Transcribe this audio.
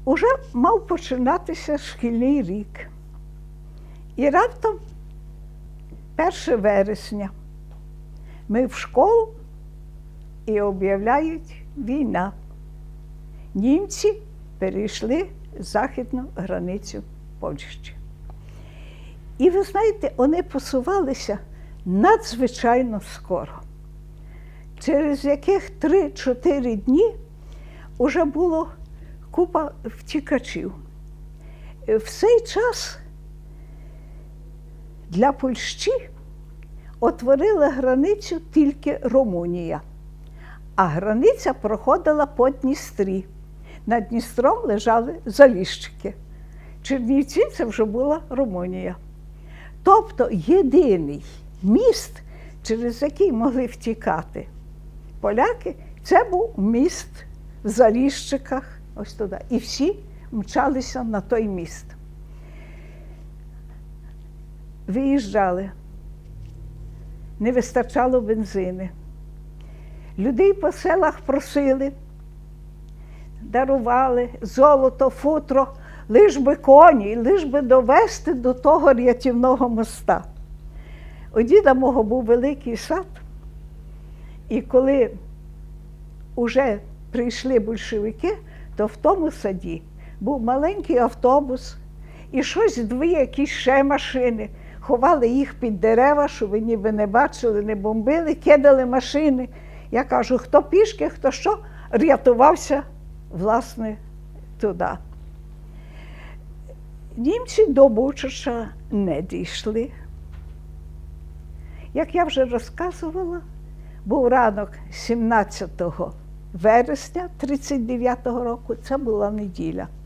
Уже мав починатися шкільний рік. І раптом 1 вересня ми в школу і об'являють війна. Німці перейшли західну границю Польщі. І ви знаєте, вони посувалися надзвичайно скоро. Через яких 3-4 дні вже було купа втікачів. В цей час для Польщі отворила границю тільки Румунія, а границя проходила по Дністрі. Над Дністром лежали Заліщики. Чернівці – це вже була Румунія. Тобто єдиний міст, через який могли втікати поляки, це був міст в Заліщиках, ось туди. І всі мчалися на той міст. Виїжджали. Не вистачало бензини. Людей по селах просили, дарували золото, футро, лиш би коні, лиш би довести до того рятівного моста. У діда мого був великий сад, і коли вже прийшли большевики, то в тому саді був маленький автобус, і щось дві якісь ще машини. Ховали їх під дерева, щоб ви ніби не бачили, не бомбили, кидали машини. Я кажу, хто пішки, хто що, рятувався, власне, туди. Німці до Бучача не дійшли. Як я вже розказувала, був ранок 17 вересня 1939 року, це була неділя.